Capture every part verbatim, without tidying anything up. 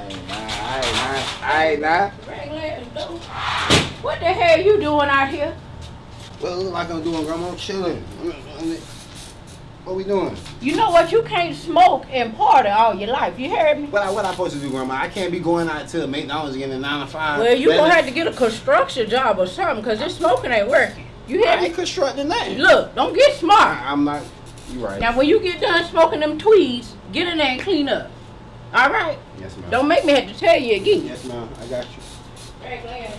Alright, now. What the hell you doing out here? Well, it look like I'm doing, Grandma. I'm chilling. What we doing? You know what? You can't smoke and party all your life. You heard me? What I, what I supposed to do, Grandma? I can't be going out to McDonald's getting a nine to five. Well, you gonna have to get a construction job or something, because this smoking ain't working. You hear I me? ain't constructing nothing. Look, don't get smart. I, I'm not. You right. Now, when you get done smoking them tweeds, get in there and clean up. All right? Yes, ma'am. Don't make me have to tell you again. Yes, ma'am. I got you. Hey, Glenn.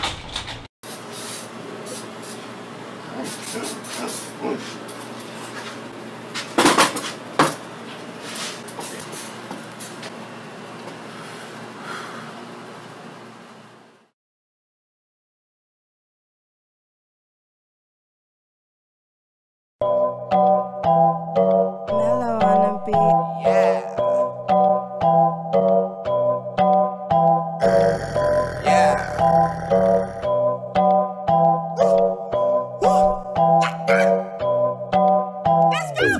Mellow on the beat. Yeah. Yeah. Let's go.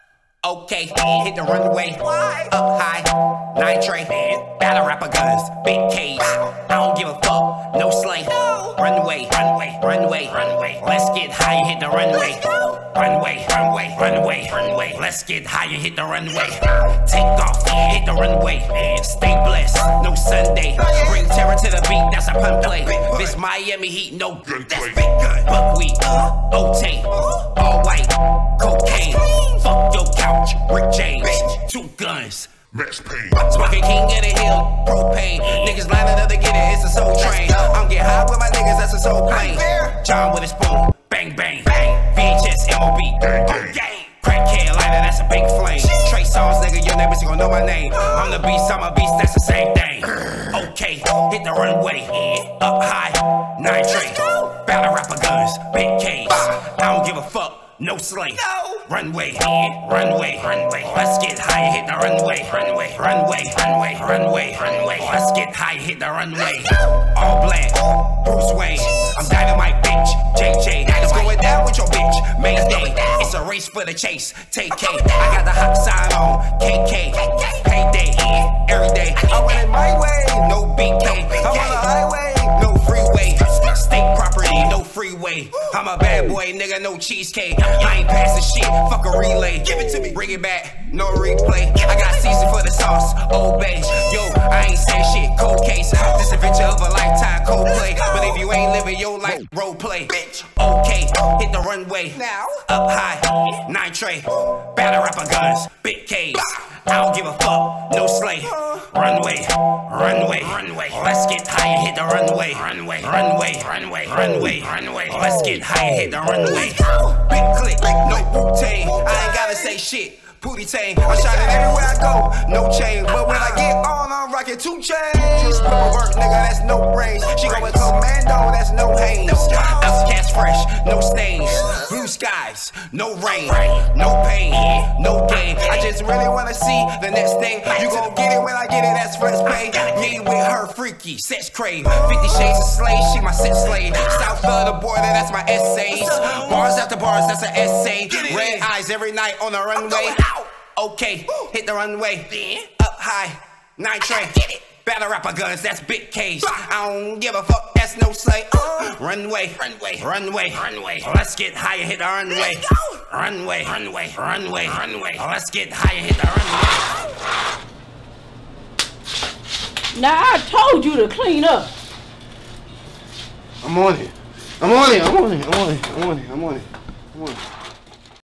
Okay, hit the runway. Up high, nine tray. Battle rapper guns, big cage. I don't give a fuck, no slay. Runway, runway, runway, runway. Let's get high and hit the runway. Runway, runway, runway, runway. Let's get high and hit the runway. Take off, hit the runway. Stay blessed, no Sunday. Bring terror to the beat, that's a pun play. This Miami Heat, no good, that's big good. Buckwheat, Otay, all white, cocaine. Fuck your couch, Rick James, two guns. Max Payne. Smoking king of the hill, propane. Niggas lining up to get it, it's a soul train. I'm get high with my niggas, that's a soul plane. John with a spoon, bang bang. V H S, M O B, gang. Crack can lighter, that's a big flame. Trey Songz, nigga, your neighbors gon' know my name. I'm the beast, I'm a beast, that's the same thing. Okay, hit the runway, up high, nine tray. Battle rapper guns, big cage. I don't give a fuck. No slay. No. Runway, runway, runway. Let's get high and hit the runway. Runway, runway, runway, runway, runway. Let's get high and hit the runway. All black, Bruce Wayne. I'm dynamite, bitch. J J. It's going down with your bitch. Mayday. It's a race for the chase. Take K. I got the hot sign on. K K. Payday. Every day. I went in my way. No B K. I'm on the highway. No freeway. State property. No freeway. I'm a bad boy, nigga. No cheesecake. I ain't passing shit, fuck a relay. Give it to me, bring it back, no replay. I got season for the sauce, Old Bay. Yo, I ain't saying shit, cold case. This adventure of a lifetime, cold play. But if you ain't living your life, role play. Bitch, okay, hit the runway. Now, up high, nine tray. Battle rapper guns, big cage. I don't give a fuck, no slay. Runway, runway, runway. Let's get high and hit the runway. Runway, runway, runway, runway, runway. Let's get high and hit the runway. Big click, no Wu-Tang. I ain't gotta say shit. Pootie Tang, I'm shining everywhere I go, no chain. But when I get on, I'm rocking two chains. Ripple work, nigga, that's no brains. She going commando, that's no Hanes. Ounce cash fresh, no stains. Blue skies, no rain, no pain, no gain. I just really wanna see the next thing. You gon' get it when I get it, that's first pay. Me with her, freaky, sex crave. Fifty shades of slave, she my sex slave. South of the border, that's my essays. Bars after bars, that's an essay. Red eyes every night on the runway. Okay, hit the runway, up high, nine tray. Battle rapper guns, that's big cage. I don't give a fuck, that's no slay. Uh, runway, runway, runway, runway. Let's get high and hit the runway. Runway, runway, runway, runway. Let's get high and hit the runway. Now, I told you to clean up. I'm on it. I'm on it. I'm on it. I'm on it. I'm on it. I'm on it. I'm on it.